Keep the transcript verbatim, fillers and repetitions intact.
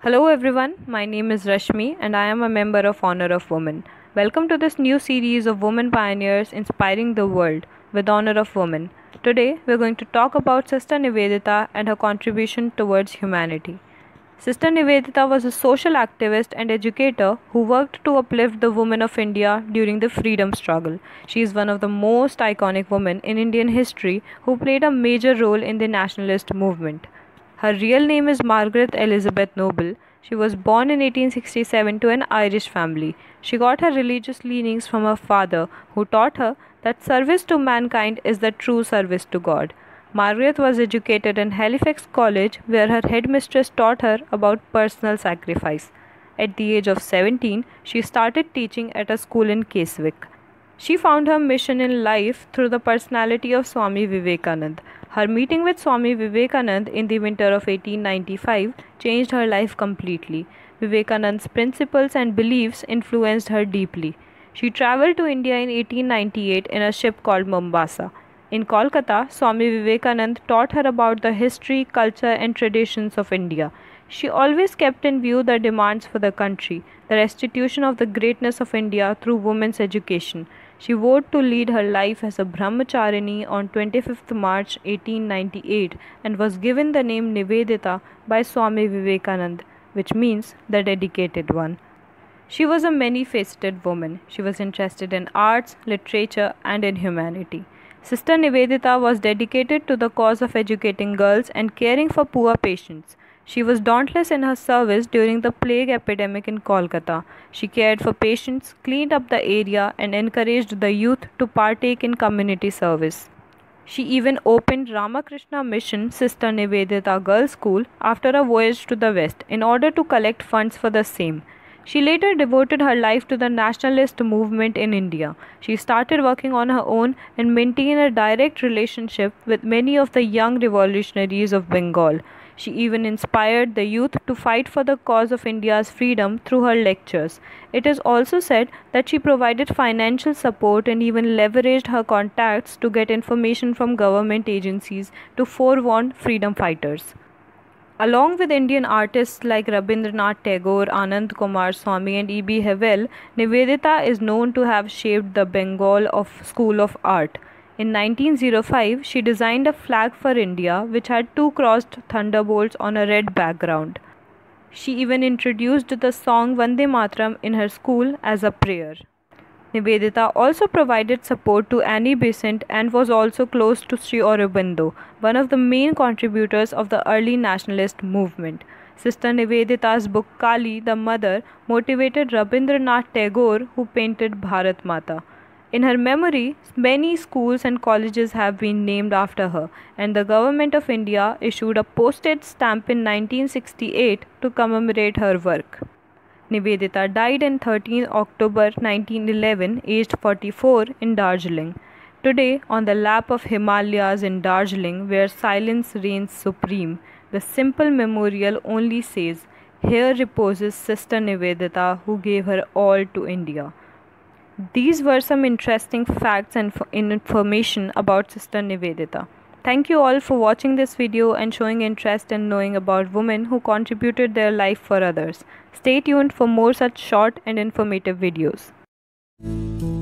Hello everyone, my name is Rashmi and I am a member of Honor of Women. Welcome to this new series of women pioneers inspiring the world with Honor of Women. Today we are going to talk about Sister Nivedita and her contribution towards humanity. Sister Nivedita was a social activist and educator who worked to uplift the women of India during the freedom struggle. She is one of the most iconic women in Indian history who played a major role in the nationalist movement. Her real name is Margaret Elizabeth Noble. She was born in eighteen sixty-seven to an Irish family. She got her religious leanings from her father, who taught her that service to mankind is the true service to God. Margaret was educated in Halifax College, where her headmistress taught her about personal sacrifice. At the age of seventeen, she started teaching at a school in Keswick. She found her mission in life through the personality of Swami Vivekanand. Her meeting with Swami Vivekanand in the winter of eighteen ninety-five changed her life completely. Vivekanand's principles and beliefs influenced her deeply. She traveled to India in eighteen ninety-eight in a ship called Mombasa. In Kolkata, Swami Vivekanand taught her about the history, culture, and traditions of India. She always kept in view the demands for the country, the restitution of the greatness of India through women's education. She vowed to lead her life as a brahmacharini on twenty-fifth March eighteen ninety-eight and was given the name Nivedita by Swami Vivekanand, which means the dedicated one. She was a many-faceted woman. She was interested in arts, literature, and in humanity. Sister Nivedita was dedicated to the cause of educating girls and caring for poor patients. She was dauntless in her service during the plague epidemic in Kolkata. She cared for patients, cleaned up the area, and encouraged the youth to partake in community service. She even opened Ramakrishna Mission Sister Nivedita Girls' School after a voyage to the West in order to collect funds for the same. She later devoted her life to the nationalist movement in India. She started working on her own and maintained a direct relationship with many of the young revolutionaries of Bengal. She even inspired the youth to fight for the cause of India's freedom through her lectures. It is also said that she provided financial support and even leveraged her contacts to get information from government agencies to forewarn freedom fighters. Along with Indian artists like Rabindranath Tagore, Anand Kumar Swami and E B Hevel, Nivedita is known to have shaped the Bengal of School of Art. In nineteen oh five, she designed a flag for India which had two crossed thunderbolts on a red background. She even introduced the song Vande Mataram in her school as a prayer. Nivedita also provided support to Annie Besant and was also close to Sri Aurobindo, one of the main contributors of the early nationalist movement. Sister Nivedita's book Kali, the Mother, motivated Rabindranath Tagore, who painted Bharat Mata. In her memory, many schools and colleges have been named after her, and the Government of India issued a postage stamp in nineteen sixty-eight to commemorate her work. Nivedita died on thirteenth October nineteen eleven, aged forty-four, in Darjeeling. Today, on the lap of Himalayas in Darjeeling, where silence reigns supreme, the simple memorial only says, "Here reposes Sister Nivedita, who gave her all to India." These were some interesting facts and information about Sister Nivedita. Thank you all for watching this video and showing interest in knowing about women who contributed their life for others. Stay tuned for more such short and informative videos.